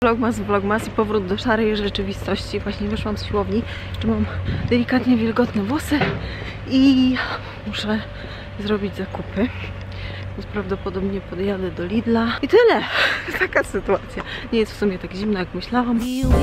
Vlogmas i powrót do szarej rzeczywistości. Właśnie wyszłam z siłowni, jeszcze mam delikatnie wilgotne włosy i muszę zrobić zakupy. Więc prawdopodobnie podjadę do Lidla i tyle. Taka sytuacja. Nie jest w sumie tak zimno, jak myślałam.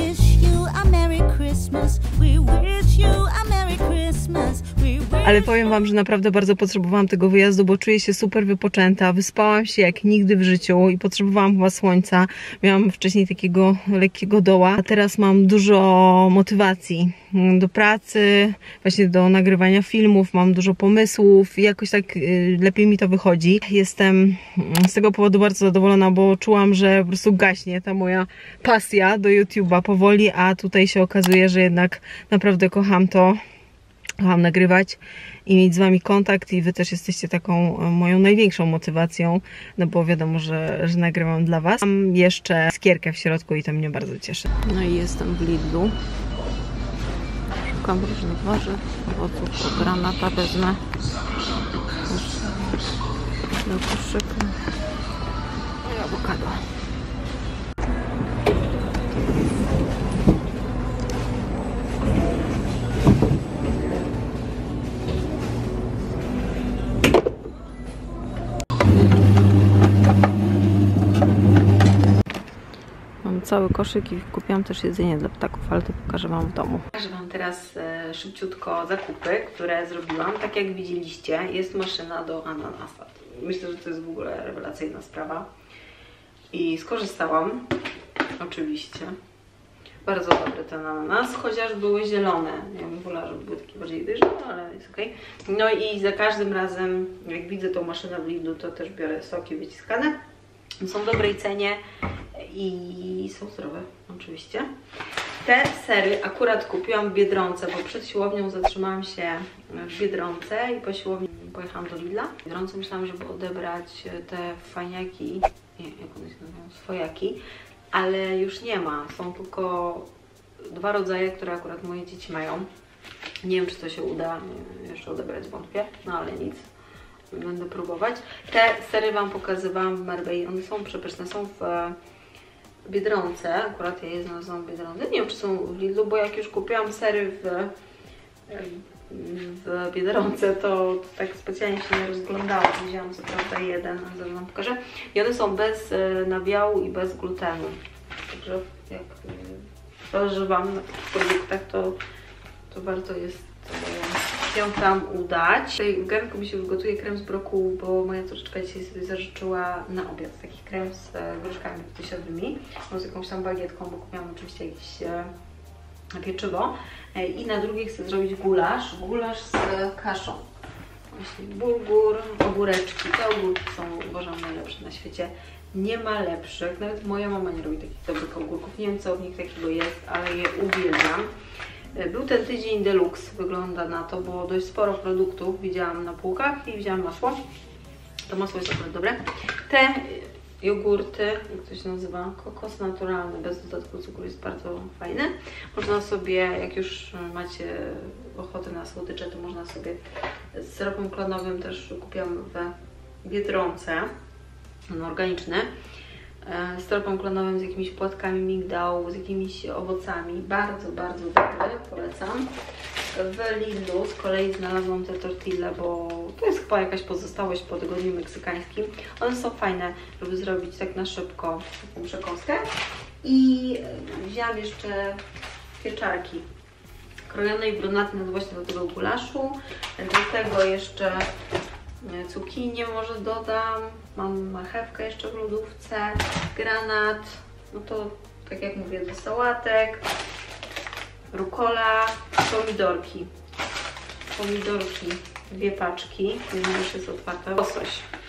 Ale powiem wam, że naprawdę bardzo potrzebowałam tego wyjazdu, bo czuję się super wypoczęta. Wyspałam się jak nigdy w życiu i potrzebowałam chyba słońca. Miałam wcześniej takiego lekkiego doła, a teraz mam dużo motywacji do pracy, właśnie do nagrywania filmów, mam dużo pomysłów i jakoś tak lepiej mi to wychodzi. Jestem z tego powodu bardzo zadowolona, bo czułam, że po prostu gaśnie ta moja pasja do YouTube'a powoli, a tutaj się okazuje, że jednak naprawdę kocham to. Kocham nagrywać i mieć z wami kontakt i wy też jesteście taką moją największą motywacją, no bo wiadomo, że nagrywam dla was. Mam jeszcze skierkę w środku i to mnie bardzo cieszy. No i jestem w Lidlu. Szukam różnych warzyw, owoców, granata wezmę do koszyka i awokado. Cały koszyk i kupiłam też jedzenie dla ptaków, ale to pokażę wam w domu. Pokażę wam teraz szybciutko zakupy, które zrobiłam. Tak jak widzieliście, jest maszyna do ananasa. Myślę, że to jest w ogóle rewelacyjna sprawa. I skorzystałam, oczywiście. Bardzo dobry ten ananas, chociaż były zielone. Ja bym wolała, żeby były takie bardziej dojrzałe, ale jest ok. No i za każdym razem, jak widzę tą maszynę w Lidlu, to też biorę soki wyciskane. Są w dobrej cenie i są zdrowe, oczywiście. Te sery akurat kupiłam w Biedronce, bo przed siłownią zatrzymałam się w Biedronce i po siłowni pojechałam do Lidla. W Biedronce myślałam, żeby odebrać te fajniaki, nie, jak one się nazywają, swojaki, ale już nie ma. Są tylko dwa rodzaje, które akurat moje dzieci mają. Nie wiem, czy to się uda jeszcze odebrać, wątpię, no ale nic. Będę próbować. Te sery wam pokazywałam w Marbei. One są przepyszne. Są w Biedronce. Akurat ja je znalazłam w Biedronce. Nie wiem, czy są w Lidlu, bo jak już kupiłam sery w Biedronce, to tak specjalnie się nie rozglądałam. Wzięłam co prawda jeden, a zaraz wam pokażę. I one są bez nabiału i bez glutenu. Także jak zależy wam na takich produktach, to warto jest się tam udać. Tutaj w garnku mi się wygotuje krem z brokułu, bo moja córeczka dzisiaj sobie zażyczyła na obiad taki krem z gruszkami ptysiowymi, z jakąś tam bagietką, bo kupiłam oczywiście jakieś pieczywo. I na drugie chcę zrobić gulasz z kaszą. Właśnie bulgur, ogóreczki. Te ogórki są, uważam, najlepsze na świecie. Nie ma lepszych. Nawet moja mama nie robi takich dobrych ogórków. Nie wiem, co w nich takiego jest, ale je uwielbiam. Był ten tydzień deluxe, wygląda na to, bo dość sporo produktów widziałam na półkach i wzięłam masło. To masło jest akurat dobre. Te jogurty, jak to się nazywa, kokos naturalny, bez dodatku cukru, jest bardzo fajny. Można sobie, jak już macie ochotę na słodycze, to można sobie z syropem klonowym, też kupiłam w Biedronce, organiczny. Z syropem klonowym, z jakimiś płatkami migdału, z jakimiś owocami. Bardzo, bardzo dobry, polecam. W Lidlu z kolei znalazłam te tortille, bo to jest chyba jakaś pozostałość po tygodniu meksykańskim. One są fajne, żeby zrobić tak na szybko taką przekąskę. I wzięłam jeszcze pieczarki krojone i brunatne właśnie do tego gulaszu. Do tego jeszcze cukinię może dodam, mam marchewkę jeszcze w lodówce, granat, no to tak jak mówię, do sałatek, rukola, pomidorki, dwie paczki, jedna już jest otwarta, łosoś.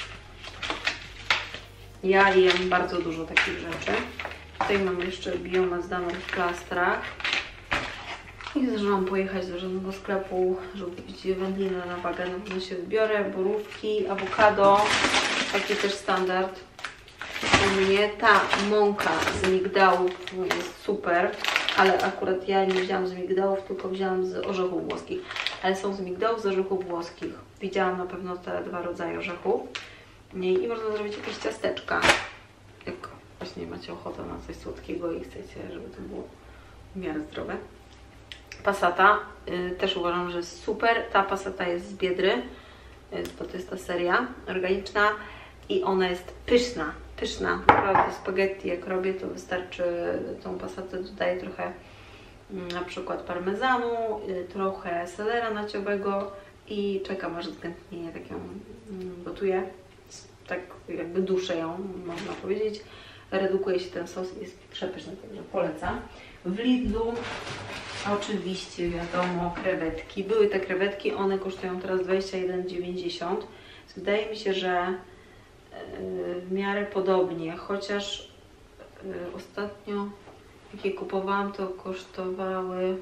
Ja jem bardzo dużo takich rzeczy. Tutaj mam jeszcze biomas dano w plastrach. I zdążyłam pojechać do żadnego sklepu, żeby kupić wędlinę na wagę. Na pewno się wybiorę, borówki, awokado, taki też standard. U mnie ta mąka z migdałów jest super, ale akurat ja nie wzięłam z migdałów, tylko wzięłam z orzechów włoskich. Ale są z migdałów, z orzechów włoskich. Widziałam na pewno te dwa rodzaje orzechów. I można zrobić jakieś ciasteczka. Jak właśnie macie ochotę na coś słodkiego i chcecie, żeby to było w miarę zdrowe. Passata też uważam, że jest super. Ta passata jest z Biedry, bo to jest ta seria organiczna i ona jest pyszna. Pyszna. Naprawdę spaghetti jak robię, to wystarczy tą passatę, dodaję trochę na przykład parmezanu, trochę selera naciowego i czekam aż zgętnieje, tak ją gotuję. Tak jakby duszę ją, można powiedzieć. Redukuje się ten sos i jest przepyszny, także polecam. W Lidlu oczywiście wiadomo krewetki. Były te krewetki, one kosztują teraz 21,90. Wydaje mi się, że w miarę podobnie, chociaż ostatnio jak je kupowałam, to kosztowały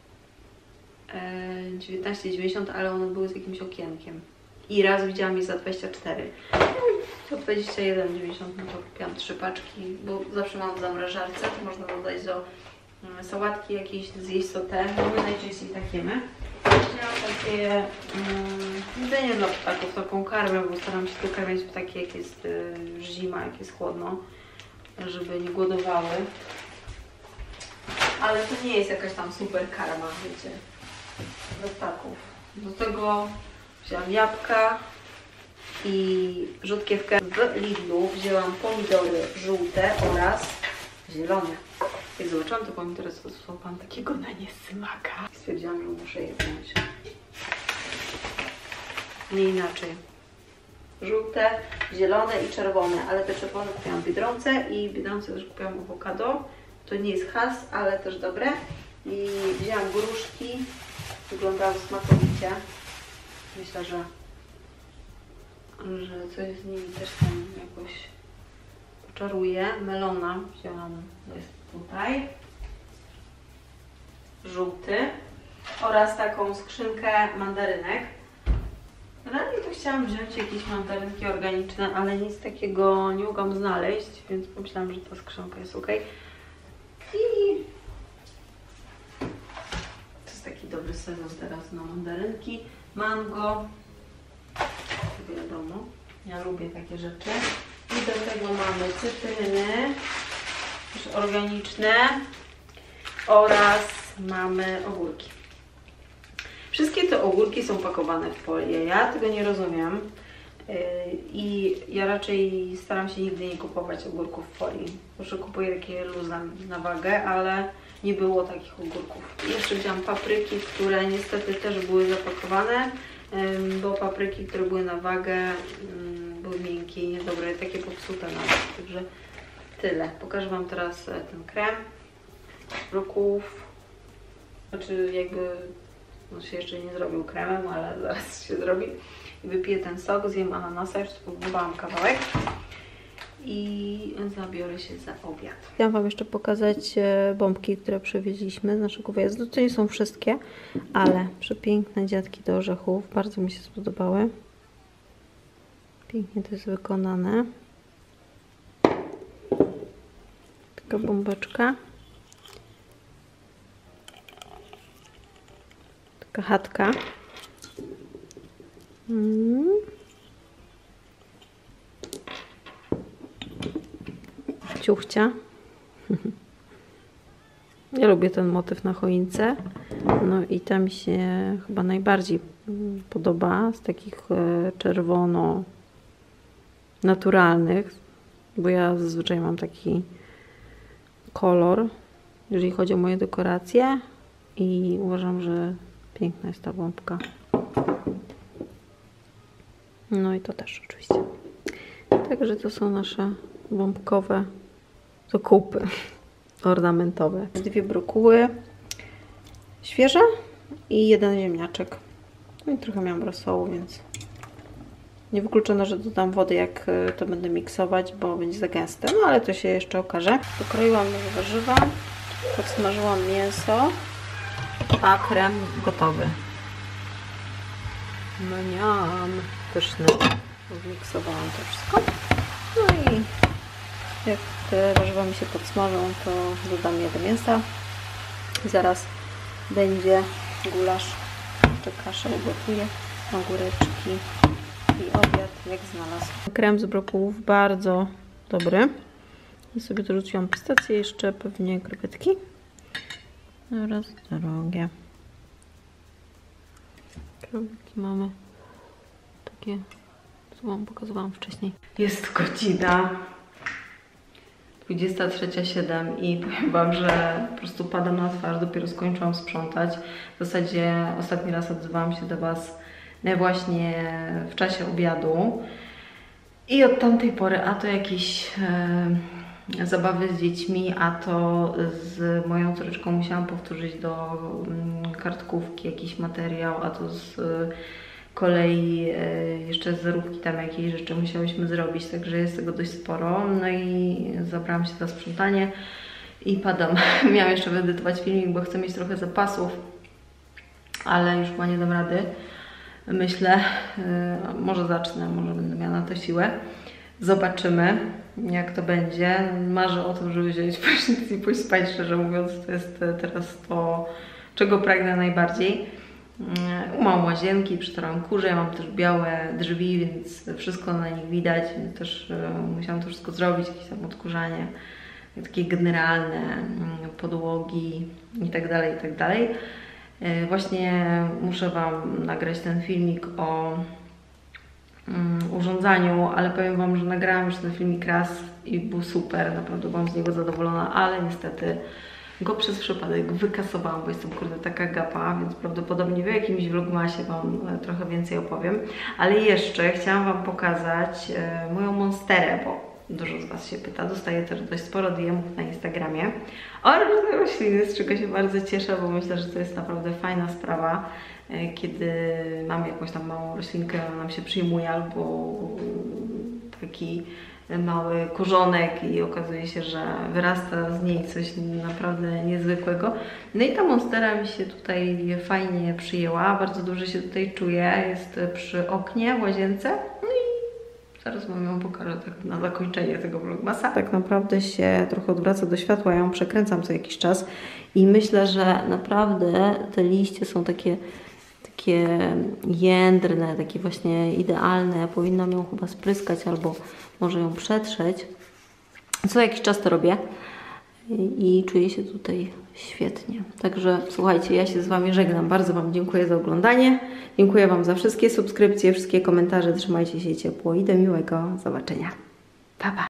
19,90, ale one były z jakimś okienkiem. I raz widziałam je za 24. To 21,90, no to kupiłam 3 paczki, bo zawsze mam w zamrażarce, to można dodać do sałatki jakieś, zjeść sauté, bo my najczęściej tak jemy. Miałam takie jedzenie dla ptaków, taką karmę, bo staram się to karmić ptaki, jak jest zima, jak jest chłodno, żeby nie głodowały. Ale to nie jest jakaś tam super karma, wiecie, dla ptaków. Do tego wzięłam jabłka i rzodkiewkę. W Lidlu wzięłam pomidory żółte oraz zielone. Jak zobaczyłam te pomidory, to złapałam takiego na niesmaka. Stwierdziłam, że muszę je wziąć. Nie inaczej. Żółte, zielone i czerwone, ale te czerwone kupiłam w Biedronce i w Biedronce też kupiłam awokado. To nie jest has, ale też dobre. I wzięłam gruszki. Wyglądały smakowicie. Myślę, że coś z nimi też tam jakoś poczaruje. Melona wzięłam, jest tutaj. Żółty. Oraz taką skrzynkę mandarynek. Realnie to chciałam wziąć jakieś mandarynki organiczne, ale nic takiego nie mogłam znaleźć, więc pomyślałam, że ta skrzynka jest ok. I to jest taki dobry sezon teraz na mandarynki. Mango, wiadomo, ja lubię takie rzeczy. I do tego mamy cytryny, też organiczne oraz mamy ogórki. Wszystkie te ogórki są pakowane w folię. Ja tego nie rozumiem i ja raczej staram się nigdy nie kupować ogórków w folii. Może kupuję takie luźne na wagę, ale nie było takich ogórków. I jeszcze wziąłam papryki, które niestety też były zapakowane, bo papryki, które były na wagę, były miękkie i niedobre, takie popsute nawet. Także tyle. Pokażę Wam teraz ten krem z brokułów. Znaczy jakby on się jeszcze nie zrobił kremem, ale zaraz się zrobi. I wypiję ten sok, zjem ananasa, już spróbowałam kawałek i zabiorę się za obiad. Chciałam Wam jeszcze pokazać bombki, które przywieźliśmy z naszego wyjazdu. To nie są wszystkie, ale przepiękne dziadki do orzechów. Bardzo mi się spodobały. Pięknie to jest wykonane. Taka bombeczka. Taka chatka. Ciuchcia. Ja lubię ten motyw na choince. No i ta mi się chyba najbardziej podoba z takich czerwono naturalnych, bo ja zazwyczaj mam taki kolor, jeżeli chodzi o moje dekoracje i uważam, że piękna jest ta bombka. No i to też oczywiście. Także to są nasze bombkowe zakupy ornamentowe. 2 brokuły świeże i 1 ziemniaczek. No i trochę miałam rosołu, więc niewykluczone, że dodam wody, jak to będę miksować, bo będzie za gęste. No ale to się jeszcze okaże. Pokroiłam warzywa, podsmażyłam mięso, a krem gotowy. No niam, pyszny. Zmiksowałam to wszystko. No i jak te warzywa mi się podsmażą, to dodam je do mięsa. I zaraz będzie gulasz. Jeszcze kaszę ugotuję, ogóreczki i obiad jak znalazł. Krem z brokułów bardzo dobry. Ja sobie dorzuciłam pistację, jeszcze pewnie krewetki. Oraz drogie. Krewetki mamy takie, co Wam pokazywałam wcześniej. Jest godzina 23:07 i powiem Wam, że po prostu padam na twarz, dopiero skończyłam sprzątać. W zasadzie ostatni raz odzywałam się do Was właśnie w czasie obiadu. I od tamtej pory a to jakieś zabawy z dziećmi, a to z moją córeczką musiałam powtórzyć do kartkówki jakiś materiał, a to z kolei jeszcze z zerówki tam jakieś rzeczy musiałyśmy zrobić, także jest tego dość sporo. No i zabrałam się za sprzątanie i padam. Miałam jeszcze wyedytować filmik, bo chcę mieć trochę zapasów, ale już chyba nie dam rady. Myślę, może zacznę, może będę miała na to siłę. Zobaczymy, jak to będzie. Marzę o tym, żeby wziąć prysznic i pójść spać, szczerze mówiąc. To jest teraz to, czego pragnę najbardziej. Umyłam łazienki, przytarłam kurze, ja mam też białe drzwi, więc wszystko na nich widać, więc też musiałam to wszystko zrobić, jakieś tam odkurzanie, takie generalne, podłogi itd., itd. Właśnie muszę Wam nagrać ten filmik o urządzaniu, ale powiem Wam, że nagrałam już ten filmik raz i był super, naprawdę byłam z niego zadowolona, ale niestety go przez przypadek wykasowałam, bo jestem kurde taka gapa, więc prawdopodobnie w jakimś vlogmasie Wam trochę więcej opowiem. Ale jeszcze chciałam Wam pokazać moją monsterę, bo dużo z Was się pyta. Dostaję też dość sporo DM-ów na Instagramie o różne rośliny, z czego się bardzo cieszę, bo myślę, że to jest naprawdę fajna sprawa, kiedy mamy jakąś tam małą roślinkę, ona nam się przyjmuje, albo taki mały korzonek i okazuje się, że wyrasta z niej coś naprawdę niezwykłego. No i ta monstera mi się tutaj fajnie przyjęła, bardzo dobrze się tutaj czuję, jest przy oknie w łazience. No i zaraz Wam ją pokażę tak na zakończenie tego vlogmasa. Tak naprawdę się trochę odwraca do światła, ja ją przekręcam co jakiś czas i myślę, że naprawdę te liście są takie jędrne, takie właśnie idealne. Ja powinnam ją chyba spryskać albo może ją przetrzeć. Co jakiś czas to robię i czuję się tutaj świetnie. Także słuchajcie, ja się z Wami żegnam. Bardzo Wam dziękuję za oglądanie. Dziękuję Wam za wszystkie subskrypcje, wszystkie komentarze. Trzymajcie się ciepło i do miłego zobaczenia. Pa, pa!